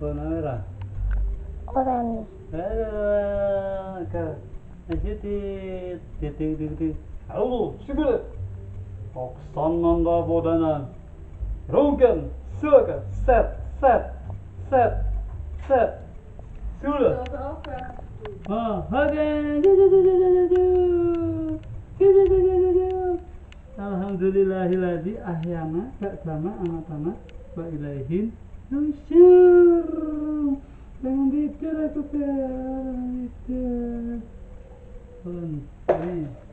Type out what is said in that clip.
Warna merah. oranye. Aduh, kak. Titik. Halo, sibuk. Oksananda bodanan. Rogan, suka, set. Sudah. Oke. Alhamdulillahilladzi ahyana ba'dama amat wa ilaihin nusyur. Jangan bicara aku, jangan bicara. Ini